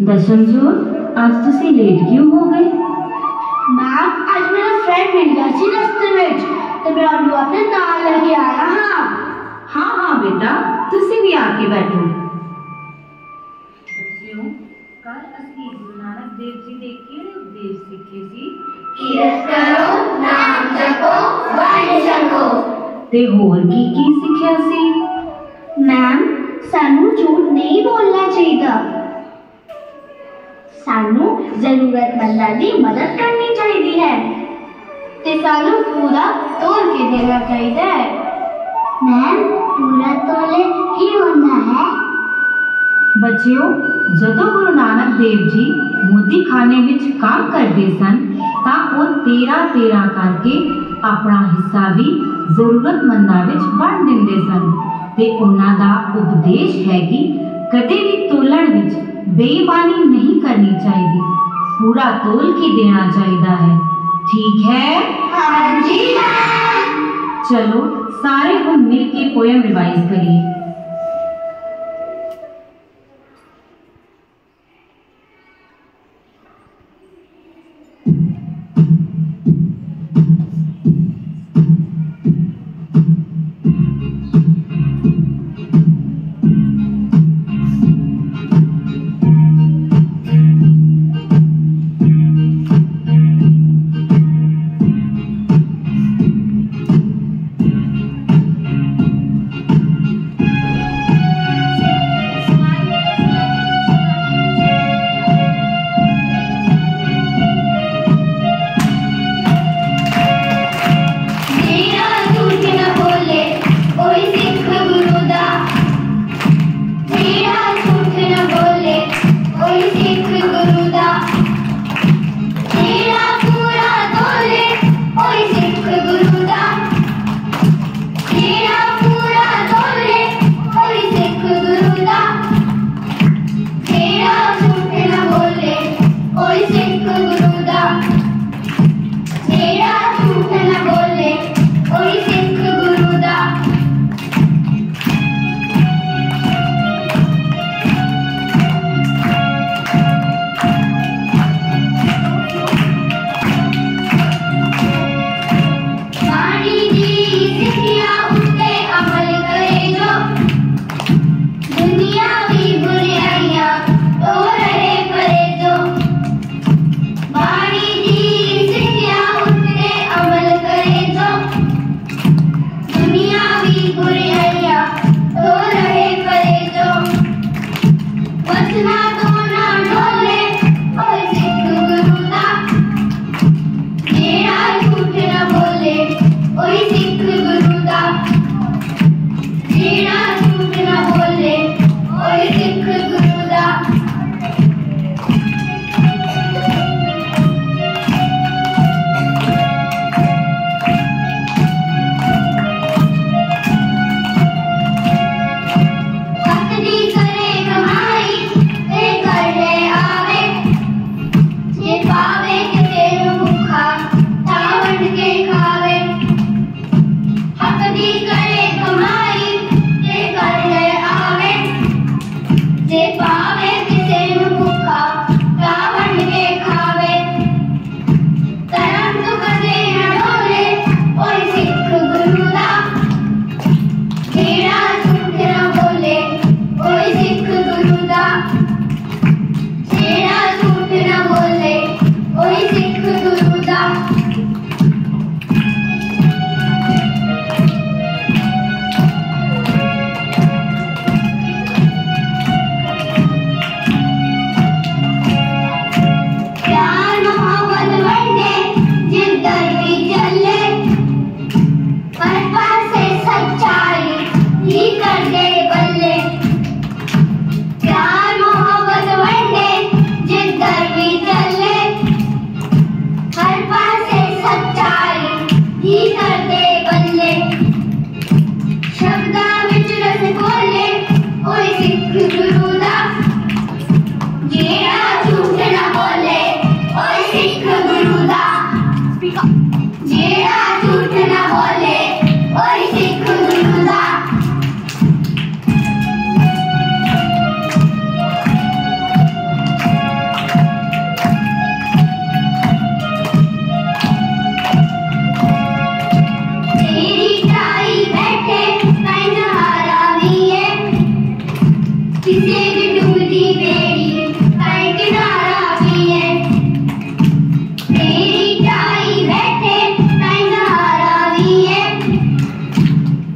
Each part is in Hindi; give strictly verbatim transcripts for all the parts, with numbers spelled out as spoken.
दशमजोत, आज तुसी लेट क्यों हो गए? मैम आज मेरा फ्रेंड मिल गया सी रस्ते में तो मैं उन्हें अपने नाल लेके आया हाँ। हाँ हाँ बेटा, तुसी भी आके बैठो। बच्चों, कल असली गुरु नानक देव जी दे किहड़े उपदेश सीखे सी? किरत करो, नाम जपो, वंड छको। ते होर की की सिक्ख्या सी? मैम सानू झूठ नहीं बोलना चाहिए, सानू जरूरतमंदा की मदद करनी चाहिए है ते सानू पूरा तोल के देना चाहिए है। मैम पूरा तोले की होना है? बच्चों, जदों गुरु नानक देव जी मोदी खाने विच काम करते सन तां वो तेरह तेरह करके अपना हिस्सा भी जरूरतमंदा विच वंड दिंदे सन ते उन्हां दा उपदेश है कि कदे भी तोलण विच बेईमानी नहीं करनी चाहिए, पूरा तोल के देना चाहिए है। ठीक है? हाँ जी मैम। चलो सारे हम मिल के पोयम रिवाइज करिए।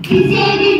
ਕਿਸੇ ਦੀ